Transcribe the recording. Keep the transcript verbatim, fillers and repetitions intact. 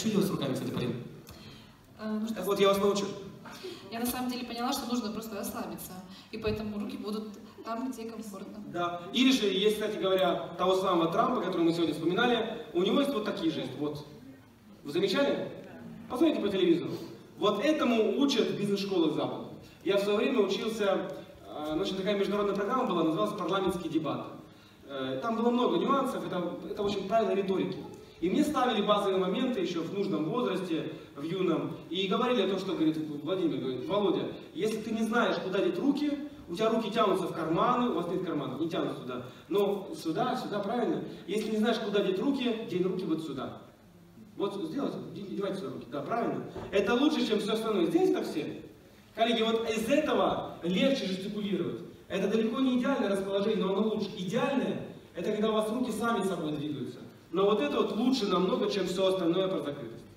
что делать с руками, кстати, Полина? А, нужно... Вот я вас научу. Я на самом деле поняла, что нужно просто расслабиться. И поэтому руки будут там, где комфортно. Да. Или же, есть, кстати говоря, того самого Трампа, который мы сегодня вспоминали, у него есть вот такие жесты. Вот. Вы замечали? Посмотрите по телевизору. Вот этому учат в бизнес-школах Запада. Я в свое время учился, ну, очень такая международная программа была, называлась «Парламентские дебаты». Там было много нюансов, это, это очень правила риторики. И мне ставили базовые моменты еще в нужном возрасте, в юном, и говорили о том, что, говорит, Владимир, говорит, Володя, если ты не знаешь, куда деть руки, у тебя руки тянутся в карманы, у вас нет карманов, не тянутся туда, но сюда, сюда, правильно? Если не знаешь, куда деть руки, день руки вот сюда. Вот сделайте, девайте сюда руки, да, правильно? Это лучше, чем все остальное. Здесь так все. Коллеги, вот из этого легче жестикулировать. Это далеко не идеальное расположение, но оно лучше. Идеальное, это когда у вас руки сами собой двигаются. Но вот это вот лучше намного, чем все остальное про закрытость.